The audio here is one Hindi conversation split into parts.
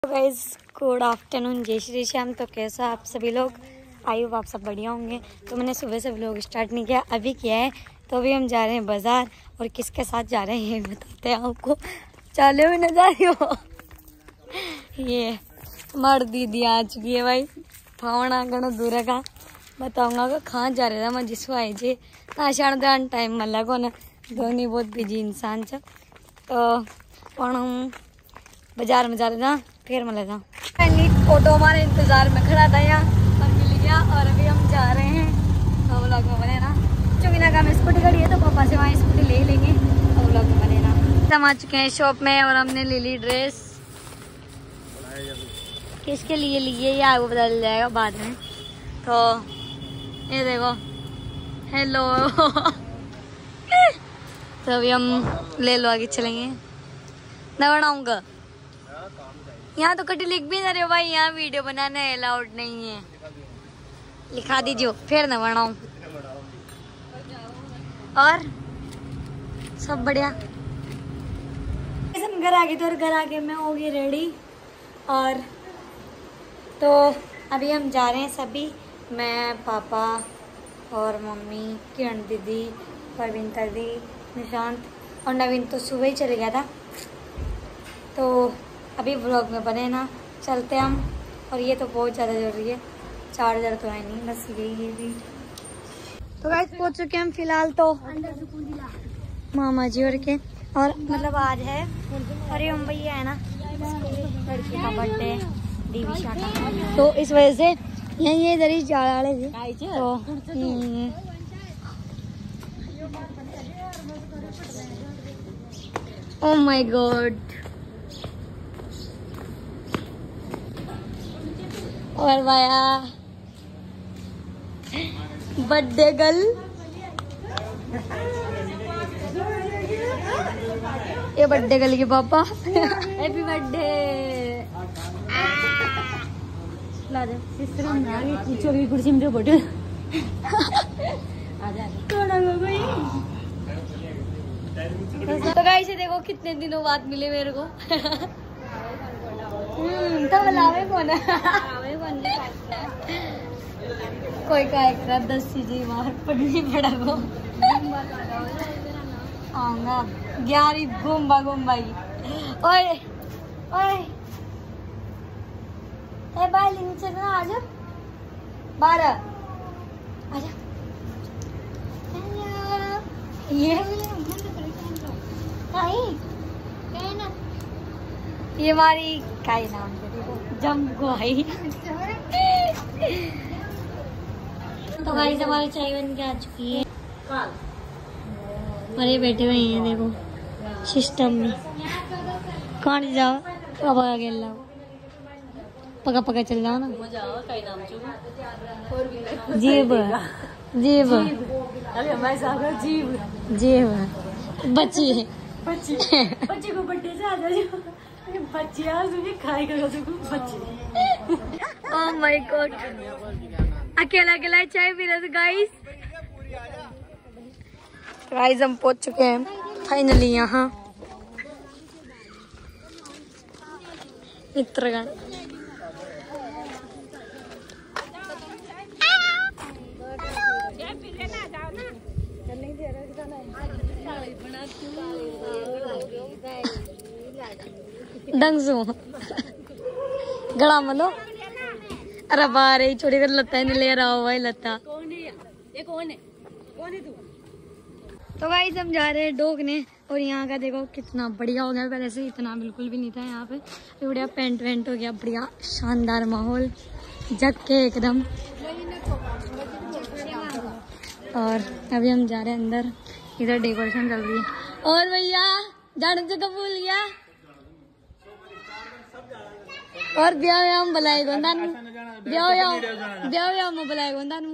गाइस गुड आफ्टरनून, जय श्री श्याम। तो कैसा आप सभी लोग? आई होप आप सब बढ़िया होंगे। तो मैंने सुबह से व्लॉग स्टार्ट नहीं किया, अभी किया है। तो अभी हम जा रहे हैं बाज़ार और किसके साथ जा रहे हैं बताते हैं आपको। चाले हुए न जा रही हो ये हमारी दीदी आ चुकी है भाई। फावना घना दूर का बताऊंगा कि कहाँ जा रहे था मैं जिसको आई जी आषाढ़ दान टाइम मला को ना धोनी बहुत बिजी इंसान छ। तो हम बाजार में जा रहे था, फिर मिले था ऑटो हमारे इंतजार में खड़ा था, यहाँ पर मिल गया और अभी हम जा रहे हैं। तो व्लॉग में बने ना, क्योंकि ना का स्कूटी खड़ी है तो पापा से वहाँ स्कूटी ले लेंगे। तो व्लॉग में बने ना। हम आ चुके हैं शॉप में और हमने ले ली ड्रेस। किसके लिए लिए ये आपको पता चल जाएगा बाद में। तो ये देखो, हेलो तो अभी हम ले लो, आगे चलेंगे। मैं बनाऊंगा यहाँ तो कटी लिख भी ना रहे हो भाई, यहाँ वीडियो बनाना अलाउड नहीं है। लिखा दीजिए फिर ना बनाऊं। और सब बढ़िया। हम घर आ गए थे और घर आके मैं हो गई रेडी। और तो अभी हम जा रहे हैं सभी, मैं पापा और मम्मी, किरण दीदी, परवीन दीदी, निशांत और नवीन तो सुबह ही चले गया था। तो अभी व्लॉग में बने ना, चलते हम। और ये तो बहुत ज़्यादा जरूरी है, चार्जर तो है नहीं, बस यही है भी। तो गाइस पहुंच चुके हैं हम फिलहाल तो मामा जी और के। और मतलब आज है और ये भैया है ना, लड़की का बर्थडे दीविशा का, तो इस वजह से यही इधर ही जा रहे थे। तो ओह माय गॉड। और भाया बर्थडे गर्ल, ये बर्थडे गर्ल के पापा हैप्पी बर्थडे। कुर्सी में बैठे तो गाइस देखो कितने दिनों बाद मिले मेरे को तो बुलावे कौन कोई का 10 चीजें बाहर पढ़नी पड़ा को आऊंगा 11 गुम्बाई। ओए ओए ए भाई लिंग से ना आजा 12 आजा। ये ये हमारी काय नाम जमगुआई। तो भाई हमारी चाय बन के आ चुकी है और ये बैठे हुए हैं देखो सिस्टम में। कौन जाओ पका खेल जाओ, पका चल जाओ ना। जीव जीव जीव बच्ची बच्चे को बर्थडे से आ जाओ, बच्ची खाई कर बच्ची। ओह माय गॉड, अकेला अकेला चाय पी रहे थे गाइस हम पहुंच चुके हैं फाइनली यहाँ मित्रगण। डंगसू गड़ा मलो अरे बारे छोड़ी कर लता है ले रहा हो भाई लता। कौन है तू? तो गाइस हम जा रहे हैं डोगने और यहाँ का देखो कितना बढ़िया हो गया। पहले से इतना बिल्कुल भी नहीं था यहाँ पे, बढ़िया पेंट वेंट हो गया, बढ़िया शानदार माहौल जग के एकदम। और अभी हम जा रहे हैं अंदर, इधर डेकोरेशन चल रही है। और भैया जाने से कब भूल गया और ब्याह हम बुलाए गोंदानू ब्याह हम बुलाए गोंदानू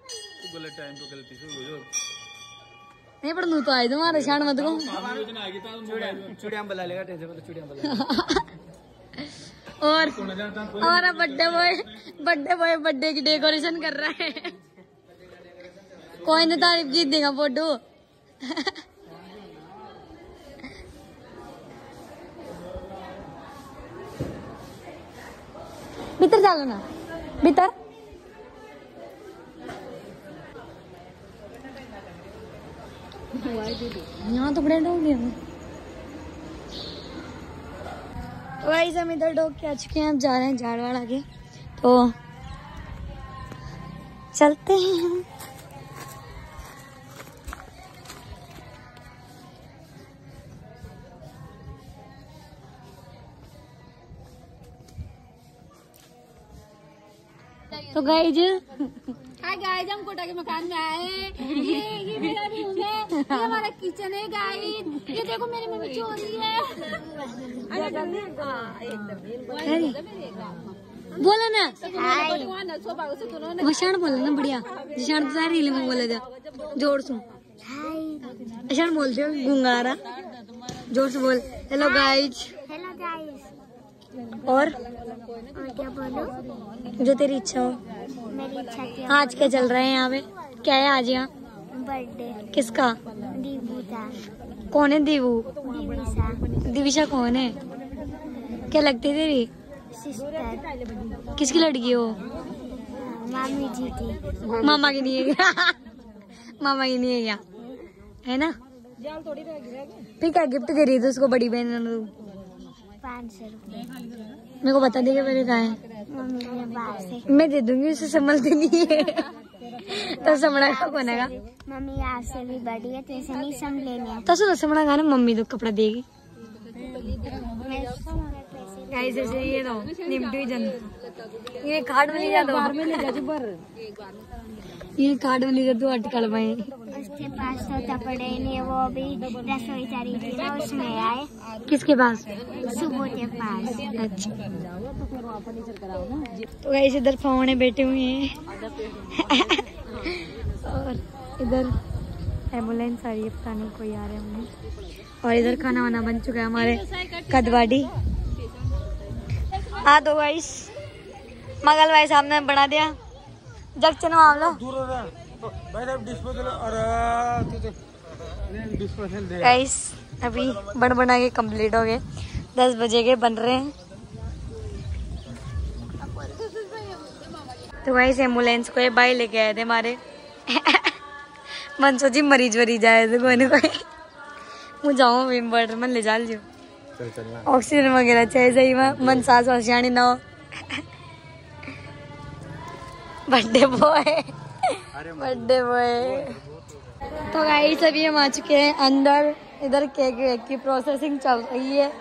नहीं पर नू तो आए तुम्हारे शान मत को चूड़ियां बुला लेगा और हमारा बर्थडे बॉय बर्थडे की डेकोरेशन कर रहा है। कोई ना तारीफ जीत देगा फोटो भीतर चलो ना, भीतर। यहाँ तो बड़े डोग हैं। तो गाइस हम इधर डोग के आ चुके हैं, अब जा रहे हैं झाड़वाड़ आगे, तो चलते हैं हम। तो गाइस हाय गाइस, हम कोटा के मकान में आए हैं। ये मेरा रूम है, ये हमारा किचन है गाइस। ये देखो मेरी मम्मी सो रही है। बोला ना शान बोला ना बढ़िया शान तो सारी रील में बोला जा जोर से शान बोलते हो गुंगारा जोर से बोल। Hello guys. Hello guys. और क्या बोलूं? जो तेरी इच्छा हो। मेरी इच्छा क्या? आज क्या चल रहा है यहाँ पे? क्या है आज यहाँ? बर्थडे किसका? दीवू का। कौन है दीवू? दिविशा। दिविशा कौन है? क्या लगती है तेरी? सिस्टर। किसकी लड़की हो? मामी जी की। मामा की नहीं है क्या? मामा की नहीं है क्या? है ना? फिर क्या गिफ्ट दे रही थी उसको बड़ी बहन ने? 500 रुपए। मेरे को बता देगा मेरे कहाँ है? मम्मी ने बाहर से। मैं दे दूंगी, उसे संभलती नहीं है। तो समड़ा का कौन है? मम्मी आज से भी बड़ी है तो इसे नहीं संभलेने। तो सुनो समड़ा गाना मम्मी तो कपड़ा देगी। ऐसे से ये दो निम्टी जन ये कार्ड में ले जा दो, ये कार्ड में ले जा दो अटकल में। उसके पास तो कपड़े नहीं, वो अभी रसोई चली थी ना उसमें आए। किसके पास? सुबह के पास। अच्छा। तो गाइस इधर पवने बैठे हुए हैं और इधर एम्बुलेंस आ रही है, पता नहीं कोई आ रहा है हमें। और इधर खाना वाना बन चुका है हमारे कदवाड़ी। हाँ तो गाइस मगल भाई साहब ने बना दिया जग चनो मामला। गाइस अभी बना के कंप्लीट हो गए, 10 बजे के बन रहे हैं। तो गाइस एम्बुलेंस को ये भाई लेके आए थे हमारे। मन सोची मरीज वरीज आए थे कोई ना कोई। मुझे जाऊँ विम्बर्ड मन ले जा लियो ऑक्सीजन वगैरह चाहिए सही में मन सांस वासियानी ना हो। Birthday boy birthday boy. तो गाइस अभी हम आ चुके हैं अंदर, इधर केक वेक की प्रोसेसिंग चल रही है।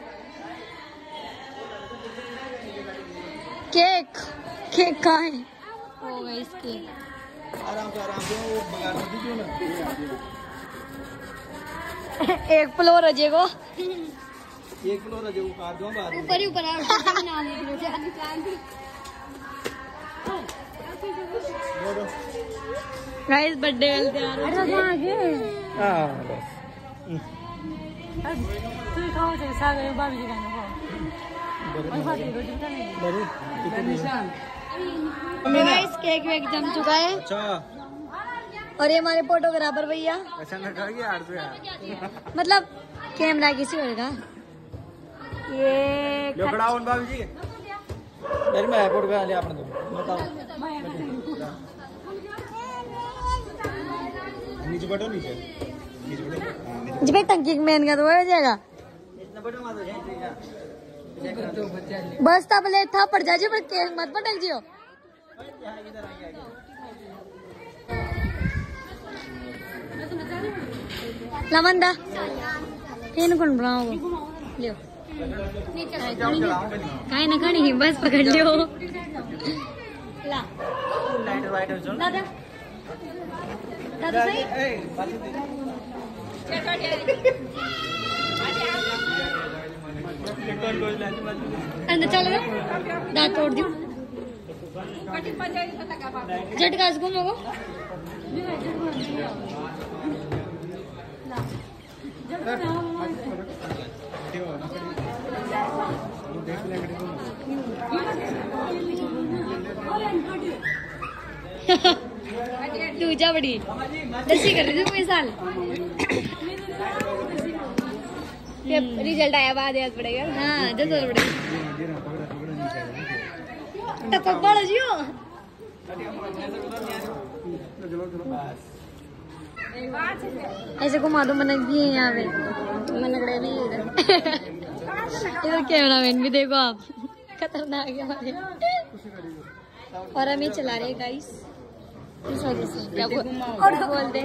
केक केक कहाँ है? ओ गाइस केक एक फ्लोर है जेगो, एक फ्लोर है जो काट दो बाद में ऊपर ही ऊपर गाइस बर्थडे वेल तैयार हो चुके हैं। हां बस तू खाओ से सागर भाभी जी खाना खाओ और फाटी रोटी खानी। गाइस केक वेक जम चुका है। अच्छा और ये हमारे फोटोग्राफर भैया अच्छा लगा कि यार तो यार मतलब कैमरा किसी और का ये लोकड़ा उन बाबू जी मेरे में एयरपोर्ट का ले आपने तो बताओ नीचे बैठो नीचे बैठो जी भाई टंकी मैन का तो हो जाएगा इतना बैठो मत हो जाए बस तब ले था पड़ जाए पर केक मत पटक जियो। लवंदा इन कौन बनाओ लियो काहे ना खानी बस पकड़ लियो ला लाइट वाइट चल दादा दादा सही अंदर चल दांत तोड़ दियो झटका से घूमोगो तू जा बड़ी दसी कर रही थी कोई साल रिजल्ट आया बाद याद पड़ेगा। हाँ जल्द पड़ेगा। टपक पड़ जियो ऐसे घुमा दो मनक भी है यहाँ पे मनकड़े भी इधर कैमरामैन भी देखो आप खतरनाक है हमारे और हम ये चला रहे हैं गाइस इस वजह से क्या बोल दे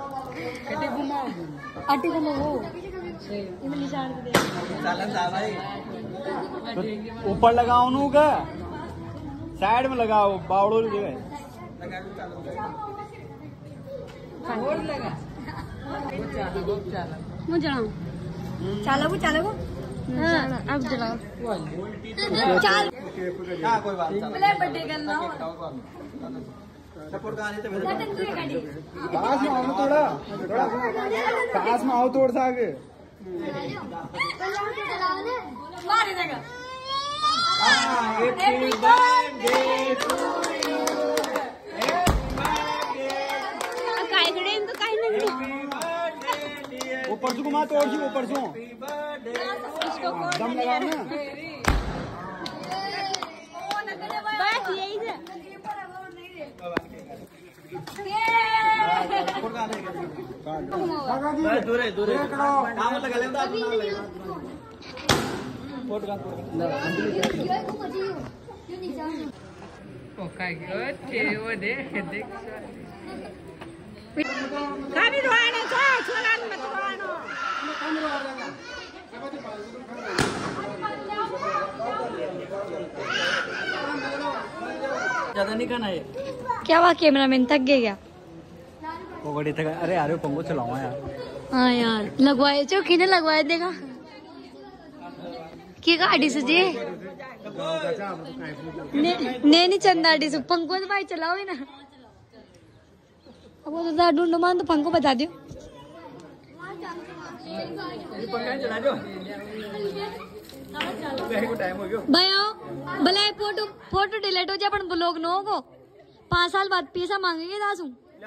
आटे घुमाओ निशान दे ऊपर लगाओ नू का साइड में लगाओ बावड़ो जगह चालो हाँ अब चलाओ चल कोई बात बर्थडे करना पास में आओ थोड़ा पास में आओ थोड़ा सा आगे मारे जगह हैप्पी बर्थडे टू यू ऊपर से घुमा तोड़ जी ऊपर से दम लगाओ ना बस यही से दूरे दूरे नाम लगा ले खाली रोआनो छ छोरान मत रोआनो ज्यादा नहीं खाना है क्या हुआ कैमरामैन थक गया क्या पकड़ी थका अरे यार पंगो चलाओ यार हाँ यार लगवाए चौकी ने लगवाए देगा की गाड़ी से जी नहीं चंदा गाड़ी से पंखो तो भाई चलाओ ना अब वो तो ढूंढो मान तो पंखो बता दियो चला दो टाइम हो गया भाई आओ भले फोटो डिलीट हो जाए अपन ब्लॉग न हो 5 साल बाद पैसा मांगेंगे दासू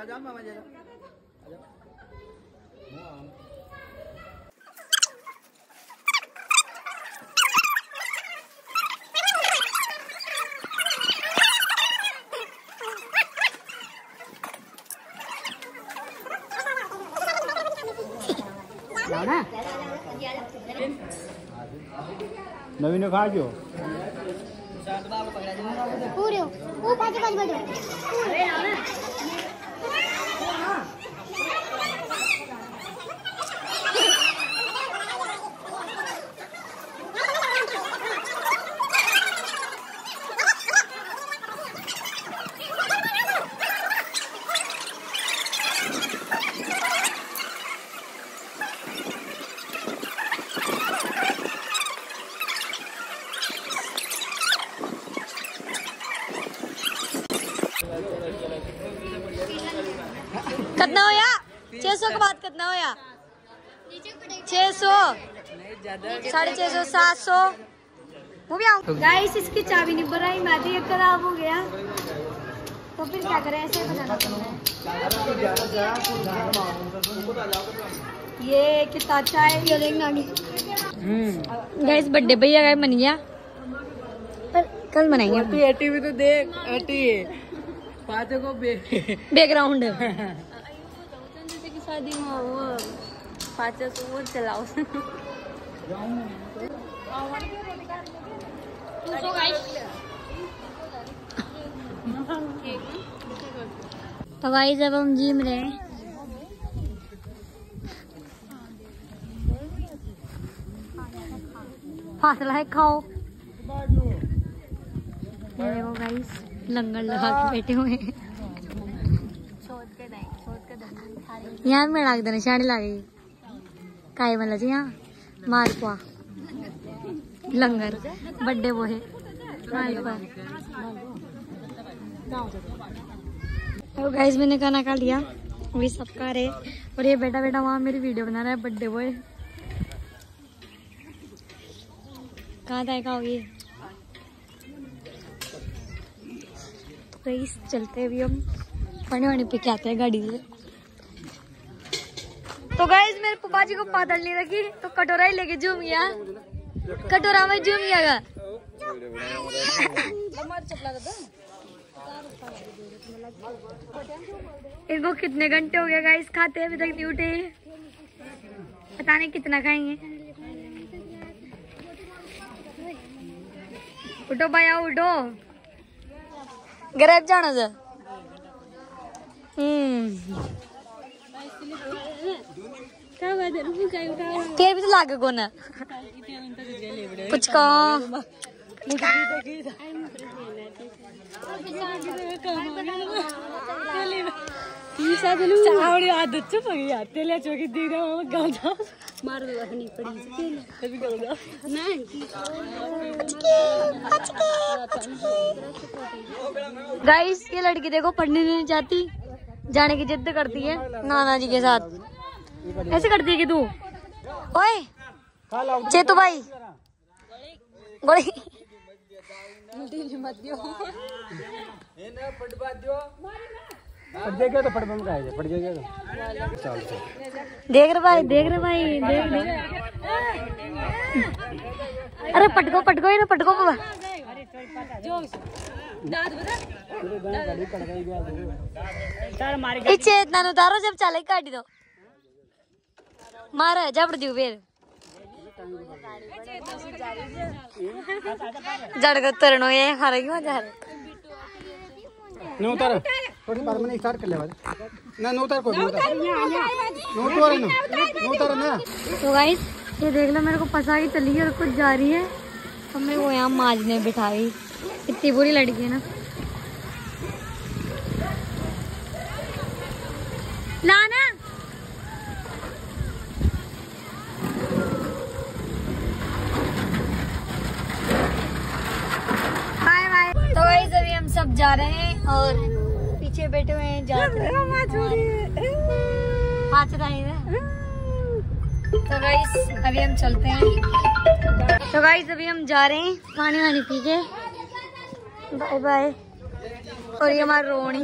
नवीन खा क्यों पूरे वो पाँच बजे कितना हो या 600 के बाद कितना हो या 600 650 700 वो भी आऊँ गाइस इसकी चाबी नहीं भर रही मैदी ये खराब हो गया तो फिर क्या करें ऐसे बनाना ये कितना अच्छा है ये देखना गाइस बर्थडे भैया का बन गया पर कल मनाएंगे एटी भी तो देख एटी पाते को बैकग्राउंड शादी में वो पाँच वो चलाओ तो गाइस जब हम जिम रहे फासला है खाओ ये देखो गाइस लंगर लगा के बैठे हुए हैं यहाँ में लाग देना शाड़ी लागे काय वाला जी यहाँ मालपुआ लंगर बर्थडे वो है मालपुआ तो गाइस मैंने खाना खा लिया अभी सब खा रहे और ये बेटा बेटा वहाँ मेरी वीडियो बना रहा है बर्थडे वो है कहाँ तय खाओगे तो गाइस चलते अभी हम पानी वानी पे के आते हैं गाड़ी से तो गाइस मेरे पापा जी को पादल नहीं रखी तो कटोरा ही लेके झूम गया कटोरा में झूम गया इनको कितने घंटे हो गए गाइस खाते अभी तक नहीं उठे, पता नहीं कितना खाएंगे। उठो भाई आओ उठो, गरीब जाना जा। तेरे भी तो लागे को ना कुछ कहो। गाइस ये लड़की देखो पढ़ने नहीं जाती, जाने की जिद करती है नाना जी के साथ। ऐसे करती है कि तू ओए चेतू भाई गोली देख रहे भाई देख रहे भाई देख। अरे पटको पटको ही ना पटको बाबा। इच्छे इतना उतारो जब चाले काट दो मारा जबड़ दियो फिर जड़ तरनो ये हारे क्यों जा रहे नो उतार थोड़ी बार मैंने स्टार्ट कर लिया ना नो उतार कोई नो उतार ना। तो गाइस ये देख लो मेरे को फंसा के चली गई और कुछ जा रही है, हमें वो यहाँ माजने बिठाई। इतनी बुरी लड़की है ना। लाना बाय बाय। तो गाइस अभी हम सब जा रहे हैं और पीछे बैठे हुए हैं जाते हैं। तो गाइस अभी हम चलते हैं। तो गाइस अभी हम जा रहे हैं पानी वानी पी के। Bye bye. और ये हमारी रोनी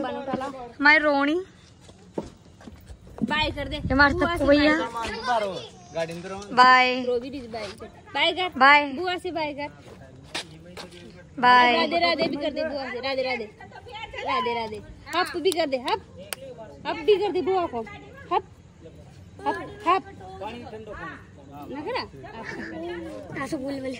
बाय कर दे हमारे सबको भैया बाय बाय कर बाय बुआ से बाय कर बाय। राधे राधे भी कर दे बुआ से राधे राधे राधे राधे हप भी कर दे हप भी कर दे बुआ को हप हप हप ना करा ऐसे बोल बोले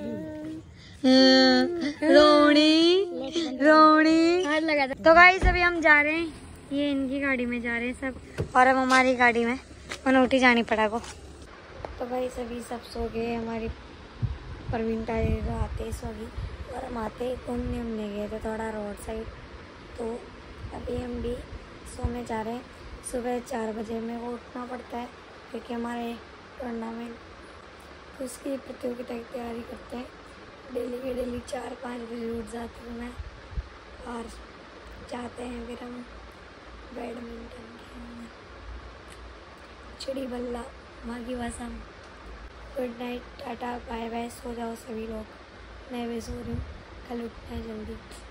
रोनी लगा। तो गाइस अभी हम जा रहे हैं, ये इनकी गाड़ी में जा रहे हैं सब और हम हमारी गाड़ी में मनोटी जानी पड़ा को। तो गाइस अभी सब सो गए, हमारी परवीन टाइगर आते सो गई और हम आते घूमने गए थे थोड़ा रोड साइड। तो अभी हम भी सोने जा रहे हैं। सुबह 4 बजे मेरे को उठना पड़ता है क्योंकि हमारे टूर्नामेंट उसकी प्रतियोगिता की तैयारी करते हैं। डेली के डेली 4-5 बजे उठ जाती हूँ मैं और जाते हैं फिर हम बैडमिंटन खेलने चिड़ी बल्ला मागी वासम। Good night tata bye bye. सो जाओ सभी लोग, मैं भी सो रही हूँ, कल उठना है जल्दी।